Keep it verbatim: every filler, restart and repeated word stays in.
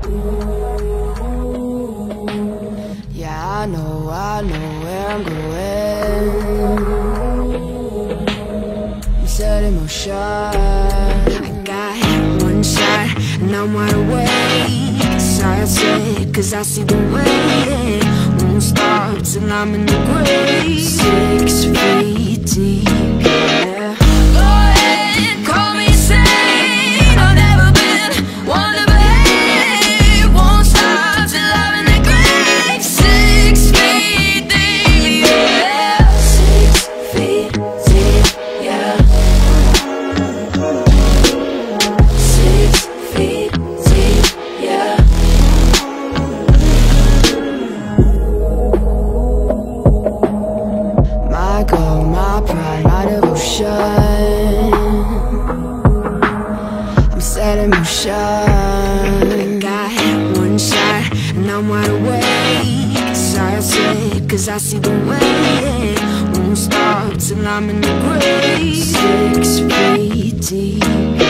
Yeah, I know, I know where I'm going. I'm set in motion. I got one shot and I'm wide awake. Side set, cause I see the way. Won't stop till I'm in the grave. Six feet deep, yeah. Go ahead, call me insane. I've never been one to behave. Won't stop till I'm in the grave. Six feet deep, yeah. Six feet deep, yeah. Six feet deep, yeah. My goal, my pride, my devotion. I'm set in motion. I got one shot and I'm wide awake. Side set, cause I see the way. Won't stop till I'm in the grave. Six feet deep.